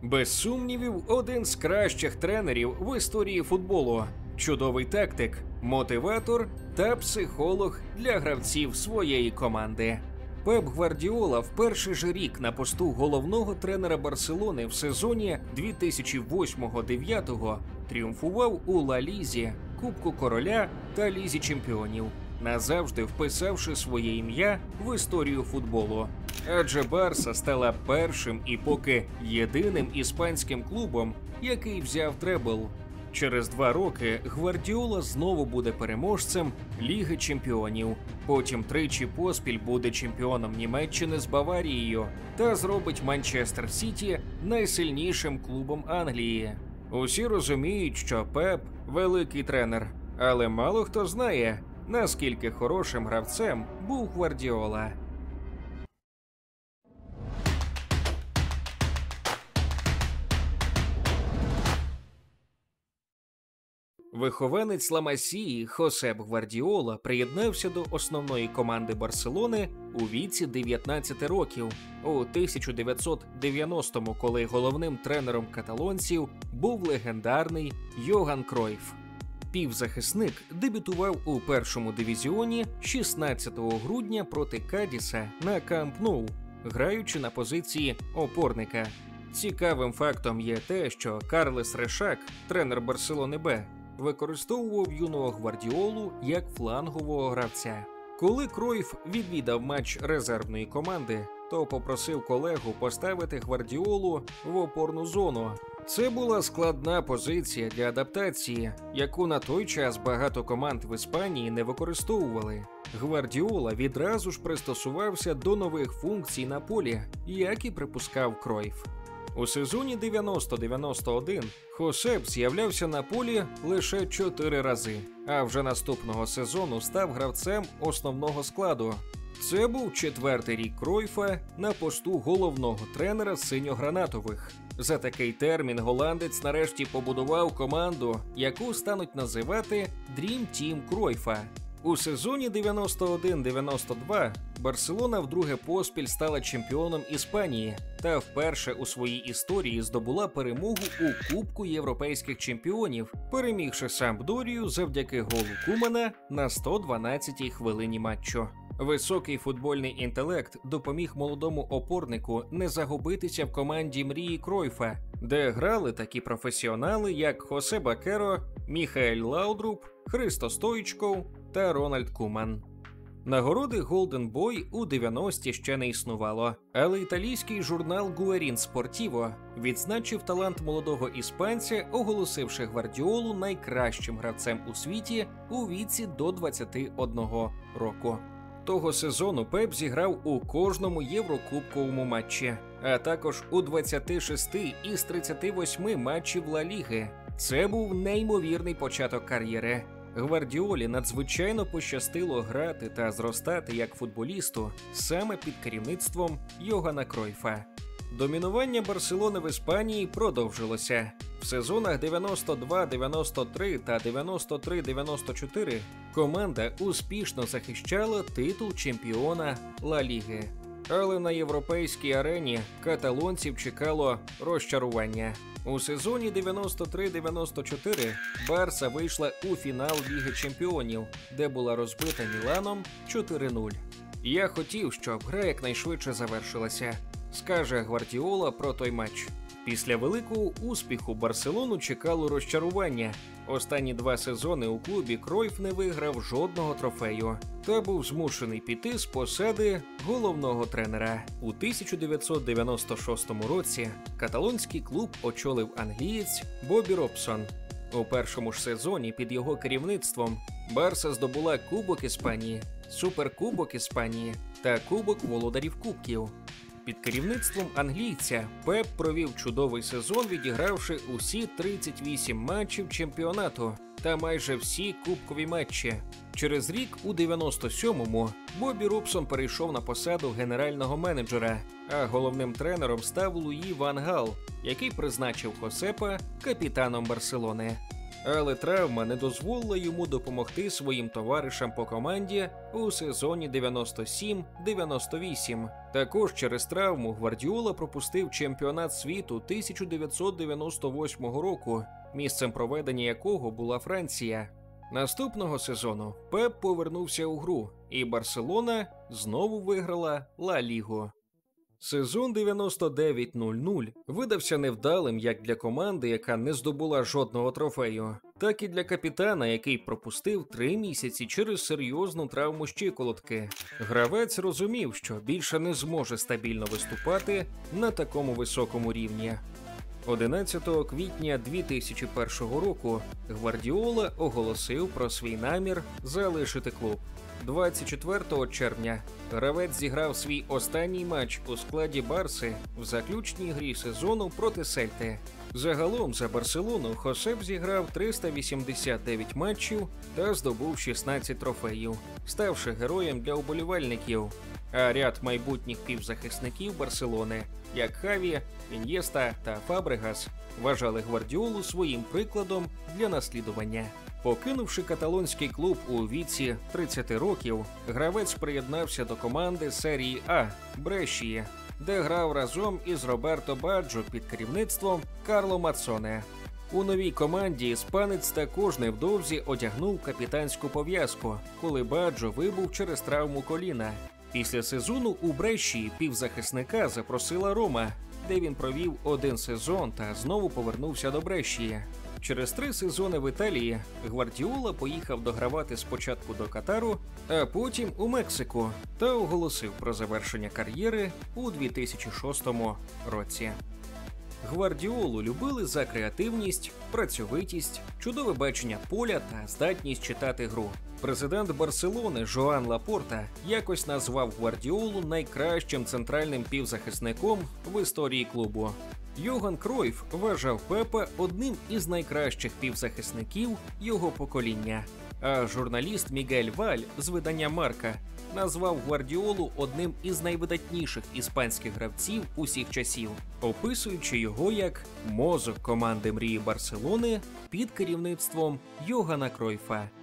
Без сумнівів, один з кращих тренерів в історії футболу. Чудовий тактик, мотиватор та психолог для гравців своєї команди. Пеп Гвардіола в перший же рік на посту головного тренера Барселони в сезоні 2008-2009 тріумфував у Ла Лізі, Кубку Короля та Лізі Чемпіонів, назавжди вписавши своє ім'я в історію футболу. Адже Барса стала першим і поки єдиним іспанським клубом, який взяв требл. Через 2 роки Гвардіола знову буде переможцем Ліги Чемпіонів. Потім тричі поспіль буде чемпіоном Німеччини з Баварією та зробить Манчестер Сіті найсильнішим клубом Англії. Усі розуміють, що Пеп – великий тренер, але мало хто знає, наскільки хорошим гравцем був Гвардіола. Вихованець Ла Масії Хосеп Гвардіола приєднався до основної команди Барселони у віці 19 років, у 1990-му, коли головним тренером каталонців був легендарний Йоган Кройф. Півзахисник дебютував у першому дивізіоні 16 грудня проти Кадіса на Камп Ноу, граючи на позиції опорника. Цікавим фактом є те, що Карлес Решак, тренер Барселони Б, використовував юного Гвардіолу як флангового гравця. Коли Кройф відвідав матч резервної команди, то попросив колегу поставити Гвардіолу в опорну зону. Це була складна позиція для адаптації, яку на той час багато команд в Іспанії не використовували. Гвардіола відразу ж пристосувався до нових функцій на полі, як і припускав Кройф. У сезоні 90-91 Хосеп з'являвся на полі лише 4 рази, а вже наступного сезону став гравцем основного складу. Це був 4-й рік Кройфа на посту головного тренера синьо-гранатових. За такий термін голландець нарешті побудував команду, яку стануть називати Dream Team Кройфа. У сезоні 91-92 Барселона вдруге поспіль стала чемпіоном Іспанії та вперше у своїй історії здобула перемогу у Кубку європейських чемпіонів, перемігши Сампдорію завдяки голу Кумана на 112-й хвилині матчу. Високий футбольний інтелект допоміг молодому опорнику не загубитися в команді мрії Кройфа, де грали такі професіонали, як Хосе Бакеро, Міхаель Лаудруп, Христо Стоїчков та Рональд Куман. Нагороди Golden Boy у 90-ті ще не існувало, але італійський журнал Guerin Sportivo відзначив талант молодого іспанця, оголосивши Гвардіолу найкращим гравцем у світі у віці до 21 року. Того сезону Пеп зіграв у кожному єврокубковому матчі, а також у 26 із 38 матчів Ла Ліги. Це був неймовірний початок кар'єри. Гвардіолі надзвичайно пощастило грати та зростати як футболісту саме під керівництвом Йогана Кройфа. Домінування Барселони в Іспанії продовжилося. В сезонах 92-93 та 93-94 команда успішно захищала титул чемпіона Ла Ліги. Але на європейській арені каталонців чекало розчарування. У сезоні 93-94 Барса вийшла у фінал Ліги Чемпіонів, де була розбита Міланом 4-0. «Я хотів, щоб гра якнайшвидше завершилася», – скаже Гвардіола про той матч. Після великого успіху Барселону чекало розчарування. Останні 2 сезони у клубі Кройф не виграв жодного трофею та був змушений піти з посади головного тренера. У 1996 році каталонський клуб очолив англієць Бобі Робсон. У першому ж сезоні під його керівництвом Барса здобула Кубок Іспанії, Суперкубок Іспанії та Кубок володарів кубків. Під керівництвом англійця Пеп провів чудовий сезон, відігравши усі 38 матчів чемпіонату та майже всі кубкові матчі. Через рік, у 97-му, Бобі Робсон перейшов на посаду генерального менеджера, а головним тренером став Луї Ван Гал, який призначив Хосепа капітаном Барселони. Але травма не дозволила йому допомогти своїм товаришам по команді у сезоні 97-98. Також через травму Гвардіола пропустив чемпіонат світу 1998 року, місцем проведення якого була Франція. Наступного сезону Пеп повернувся у гру, і Барселона знову виграла Ла Лігу. Сезон 99-00 видався невдалим як для команди, яка не здобула жодного трофею, так і для капітана, який пропустив 3 місяці через серйозну травму щиколотки. Гравець розумів, що більше не зможе стабільно виступати на такому високому рівні. 11 квітня 2001 року Гвардіола оголосив про свій намір залишити клуб. 24 червня гравець зіграв свій останній матч у складі Барси в заключній грі сезону проти Сельти. Загалом за Барселону Хосеп зіграв 389 матчів та здобув 16 трофеїв, ставши героєм для уболівальників. А ряд майбутніх півзахисників Барселони, як Хаві, Ін'єста та Фабрегас, вважали Гвардіолу своїм прикладом для наслідування. Покинувши каталонський клуб у віці 30 років, гравець приєднався до команди серії А Брешії, де грав разом із Роберто Баджо під керівництвом Карло Мацоне. У новій команді іспанець також невдовзі одягнув капітанську пов'язку, коли Баджо вибув через травму коліна. Після сезону у Брешії півзахисника запросила Рома, де він провів 1 сезон та знову повернувся до Брешії. Через 3 сезони в Італії Гвардіола поїхав догравати спочатку до Катару, а потім у Мексику та оголосив про завершення кар'єри у 2006 році. Гвардіолу любили за креативність, працьовитість, чудове бачення поля та здатність читати гру. Президент Барселони Жоан Лапорта якось назвав Гвардіолу найкращим центральним півзахисником в історії клубу. Йоган Кройф вважав Пепа одним із найкращих півзахисників його покоління, а журналіст Мігель Валь з видання Марка назвав Гвардіолу одним із найвидатніших іспанських гравців усіх часів, описуючи його як мозок команди мрії Барселони під керівництвом Йогана Кройфа.